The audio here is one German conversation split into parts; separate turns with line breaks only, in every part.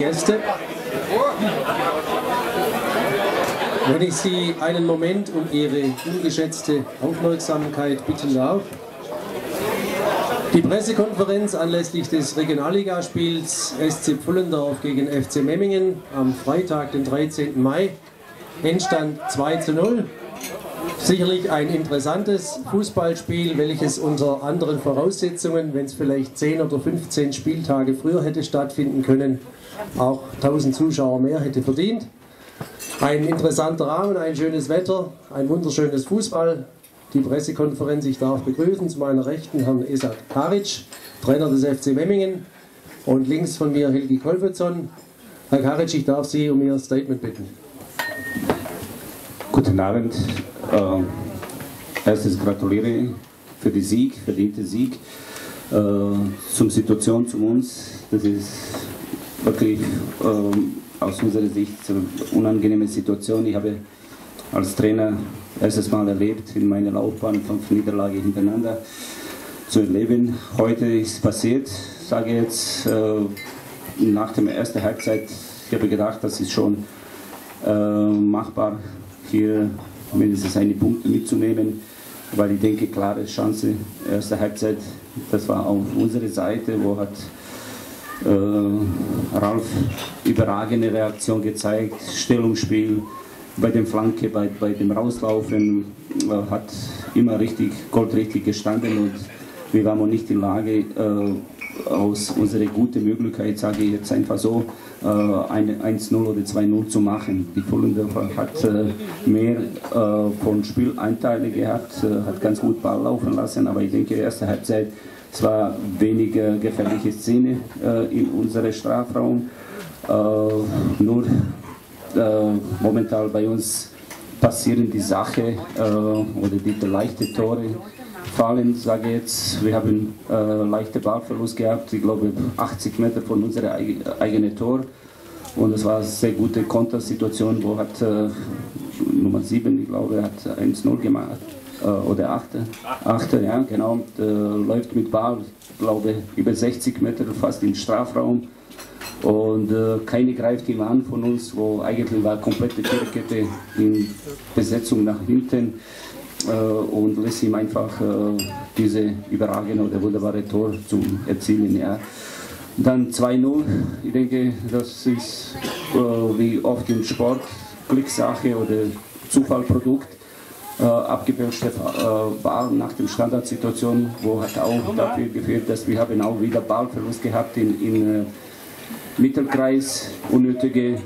Gäste, wenn ich Sie einen Moment um Ihre ungeschätzte Aufmerksamkeit bitten darf. Die Pressekonferenz anlässlich des Regionalligaspiels SC Pfullendorf gegen FC Memmingen am Freitag, den 13. Mai, Endstand 2:0. Sicherlich ein interessantes Fußballspiel, welches unter anderen Voraussetzungen, wenn es vielleicht 10 oder 15 Spieltage früher hätte stattfinden können, auch 1000 Zuschauer mehr hätte verdient. Ein interessanter Rahmen, ein schönes Wetter, ein wunderschönes Fußball. Die Pressekonferenz, ich darf begrüßen zu meiner Rechten Herrn Esad Karic, Trainer des FC Memmingen, und links von mir Helgi Kolbezon. Herr Karic, ich darf Sie um Ihr Statement bitten.
Guten Abend. Erstens gratuliere für den Sieg, verdiente Sieg. Zum Situation zu uns, das ist wirklich aus unserer Sicht eine unangenehme Situation. Ich habe als Trainer erstes Mal erlebt, in meiner Laufbahn 5 Niederlagen hintereinander zu erleben. Heute ist passiert, sage jetzt, nach der ersten Halbzeit, ich habe gedacht, das ist schon machbar, hier mindestens eine Punkte mitzunehmen, weil ich denke, klare Chance, erste Halbzeit, das war auf unserer Seite, wo hat Ralf überragende Reaktion gezeigt, Stellungsspiel bei dem Flanke, bei dem Rauslaufen, hat immer richtig, goldrichtig gestanden, und wir waren nicht in der Lage, aus unserer guten Möglichkeit, sage ich jetzt einfach so, 1:0 oder 2:0 zu machen. Die Pfullendorfer hat mehr von Spielanteile gehabt, hat ganz gut Ball laufen lassen, aber ich denke, erste Halbzeit, es war weniger gefährliche Szene in unserem Strafraum. Nur momentan bei uns passieren die Sache oder die leichte Tore fallen, sage ich jetzt. Wir haben leichte Ballverlust gehabt, ich glaube 80 Meter von unserem eigenen Tor, und es war eine sehr gute Kontersituation, wo hat Nummer 7, ich glaube, hat 1:0 gemacht. Oder 8, ja, genau, läuft mit Ball, glaube über 60 Meter fast im Strafraum, und keine greift ihn an von uns, wo eigentlich war komplette Viererkette in Besetzung nach hinten, und lässt ihm einfach diese überragende oder wunderbare Tor zum Erzielen. Ja. Dann 2:0, ich denke, das ist wie oft im Sport Glückssache oder Zufallprodukt. Abgebürschte Ball nach der Standardsituation, wo hat auch dafür geführt, dass wir haben auch wieder Ballverlust gehabt in Mittelkreis, unnötige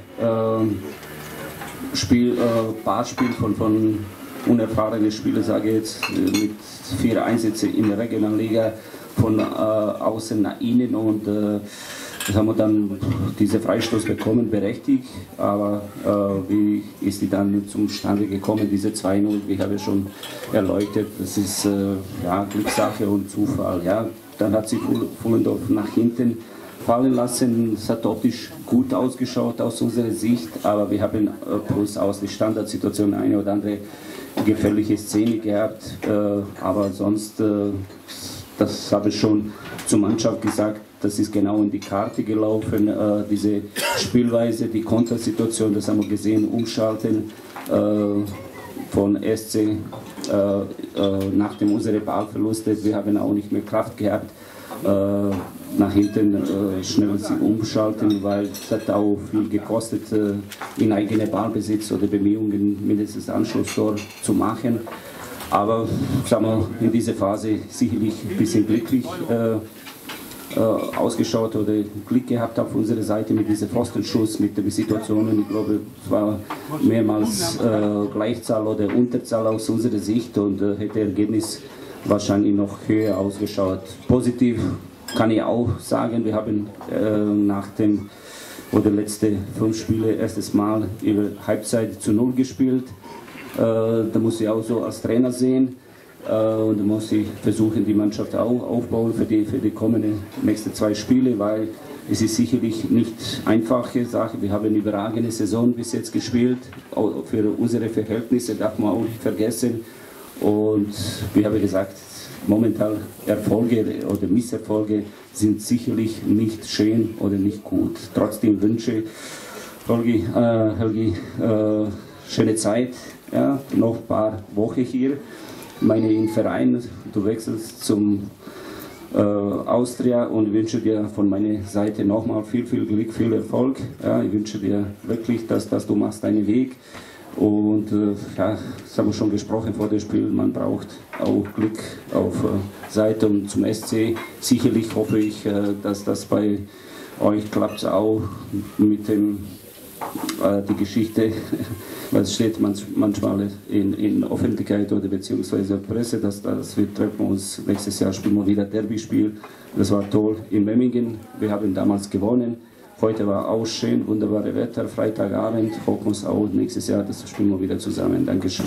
Ballspiel von unerfahrenen Spielern, sage ich jetzt, mit 4 Einsätzen in der Regionalliga von außen nach innen, und das haben wir dann diese Freistoß bekommen, berechtigt, aber wie ist die dann zustande gekommen, diese 2:0, wie habe ich schon erläutert, das ist ja, Glückssache und Zufall. Ja. Dann hat sich Pfullendorf nach hinten fallen lassen, es hat optisch gut ausgeschaut aus unserer Sicht, aber wir haben plus aus der Standardsituation eine oder andere gefährliche Szene gehabt, aber sonst, das habe ich schon zur Mannschaft gesagt, das ist genau in die Karte gelaufen, diese Spielweise, die Kontersituation, das haben wir gesehen, umschalten von SC nach dem unsere Ballverluste, wir haben auch nicht mehr Kraft gehabt, nach hinten schnell sie umschalten, weil es hat auch viel gekostet, in eigene Ballbesitz oder Bemühungen mindestens Anschlusstor zu machen. Aber sagen wir, in dieser Phase sicherlich ein bisschen glücklich ausgeschaut oder Glück gehabt auf unserer Seite mit diesem Pfostenschuss, mit den Situationen. Ich glaube, es war mehrmals Gleichzahl oder Unterzahl aus unserer Sicht, und hätte Ergebnis wahrscheinlich noch höher ausgeschaut. Positiv kann ich auch sagen, wir haben nach dem oder letzte 5 Spiele erstes Mal über Halbzeit zu 0 gespielt. Da muss ich auch so als Trainer sehen, und da muss ich versuchen, die Mannschaft auch aufbauen für die kommenden nächsten 2 Spiele, weil es ist sicherlich nicht einfache Sache. Wir haben eine überragende Saison bis jetzt gespielt, auch für unsere Verhältnisse darf man auch nicht vergessen, und wie habe ich gesagt, momentan Erfolge oder Misserfolge sind sicherlich nicht schön oder nicht gut. Trotzdem wünsche Helgi, schöne Zeit, ja, noch ein paar Wochen hier. Meine im Verein, du wechselst zum Austria und wünsche dir von meiner Seite nochmal viel Glück, viel Erfolg. Ja, ich wünsche dir wirklich, dass du machst deinen Weg. Und ja, das haben wir schon gesprochen vor dem Spiel, man braucht auch Glück auf Seite und zum SC. Sicherlich hoffe ich, dass das bei euch klappt auch mit dem die Geschichte, weil es steht manchmal in Öffentlichkeit oder beziehungsweise Presse, dass wir treffen uns, nächstes Jahr spielen wir wieder Derby-Spiel. Das war toll in Memmingen, wir haben damals gewonnen. Heute war auch schön, wunderbare Wetter, Freitagabend, hoffen uns auch nächstes Jahr, das spielen wir wieder zusammen. Dankeschön.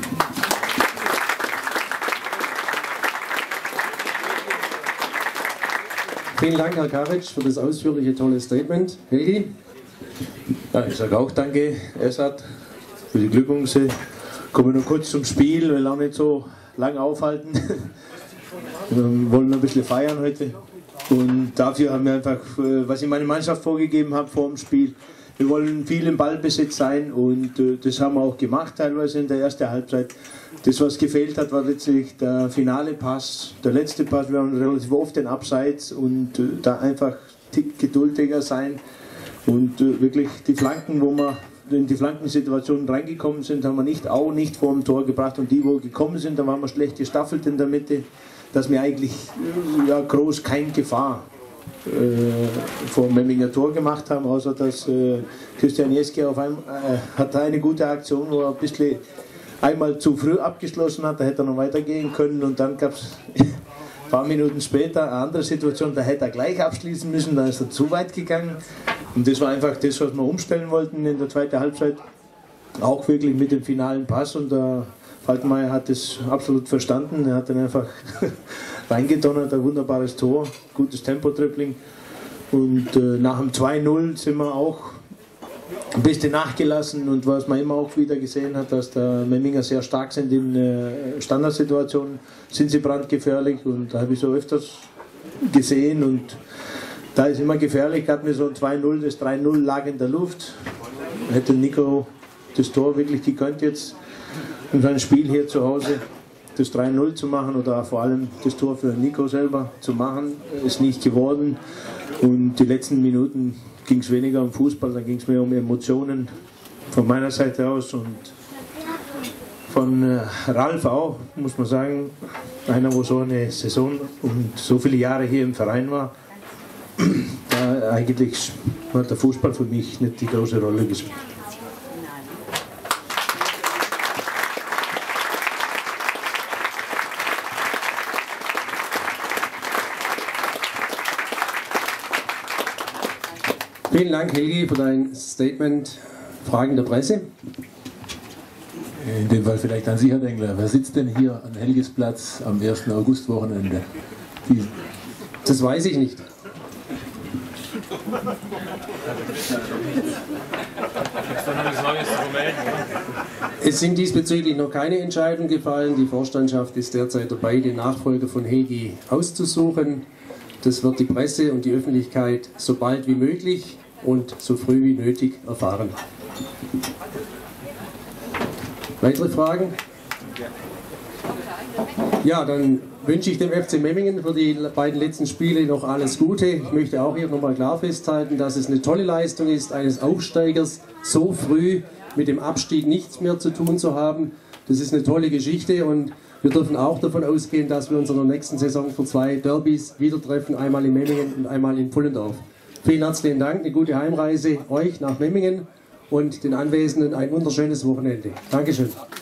Vielen Dank, Herr Karic, für das ausführliche, tolle Statement. Helgi?
Ja, ich sage auch danke, Esat, für die Glückwünsche. Kommen wir noch kurz zum Spiel, will auch nicht so lange aufhalten. Wir wollen ein bisschen feiern heute. Und dafür haben wir einfach, was ich meine Mannschaft vorgegeben habe vor dem Spiel, wir wollen viel im Ballbesitz sein und das haben wir auch gemacht teilweise in der ersten Halbzeit. Das, was gefehlt hat, war letztlich der finale Pass, der letzte Pass. Wir haben relativ oft den Abseits und da einfach geduldiger sein und wirklich die Flanken, wo wir in die Flankensituationen reingekommen sind, haben wir nicht vor dem Tor gebracht und die, wo gekommen sind, da waren wir schlecht gestaffelt in der Mitte, dass wir eigentlich ja, groß keine Gefahr vor dem Memminger Tor gemacht haben, außer dass Christian Jeske auf einmal hat eine gute Aktion, wo er ein bisschen einmal zu früh abgeschlossen hat, da hätte er noch weitergehen können und dann gab es ein paar Minuten später eine andere Situation, da hätte er gleich abschließen müssen, da ist er zu weit gegangen und das war einfach das, was wir umstellen wollten in der zweiten Halbzeit, auch wirklich mit dem finalen Pass und der Falkenmeier hat das absolut verstanden, er hat dann einfach reingedonnert, ein wunderbares Tor, gutes Tempo-Dribbling und nach dem 2-0 sind wir auch ein bisschen nachgelassen und was man immer auch wieder gesehen hat, dass der Memminger sehr stark sind in Standardsituationen, sind sie brandgefährlich und da habe ich so öfters gesehen und da ist immer gefährlich, hatten wir so ein 2-0, das 3-0 lag in der Luft, hätte Nico das Tor wirklich gegönnt jetzt in seinem Spiel hier zu Hause das 3-0 zu machen oder vor allem das Tor für Nico selber zu machen, ist nicht geworden und die letzten Minuten ging es weniger um Fußball, dann ging es mehr um Emotionen von meiner Seite aus und von Ralf auch, muss man sagen, einer, wo so eine Saison und so viele Jahre hier im Verein war, da eigentlich hat der Fußball für mich nicht die große Rolle gespielt.
Vielen Dank, Helgi, für dein Statement. Fragen der Presse?
In dem Fall vielleicht an Sie, Herr Dengler. Wer sitzt denn hier an Helgis Platz am 1. August-Wochenende?
Das weiß ich nicht. Es sind diesbezüglich noch keine Entscheidungen gefallen. Die Vorstandschaft ist derzeit dabei, den Nachfolger von Helgi auszusuchen. Das wird die Presse und die Öffentlichkeit so bald wie möglich und so früh wie nötig erfahren. Weitere Fragen? Ja, dann wünsche ich dem FC Memmingen für die beiden letzten Spiele noch alles Gute. Ich möchte auch hier nochmal klar festhalten, dass es eine tolle Leistung ist, eines Aufsteigers so früh mit dem Abstieg nichts mehr zu tun zu haben. Das ist eine tolle Geschichte und wir dürfen auch davon ausgehen, dass wir uns in der nächsten Saison für 2 Derbys wieder treffen, einmal in Memmingen und einmal in Pfullendorf. Vielen herzlichen Dank, eine gute Heimreise euch nach Memmingen und den Anwesenden ein wunderschönes Wochenende. Dankeschön.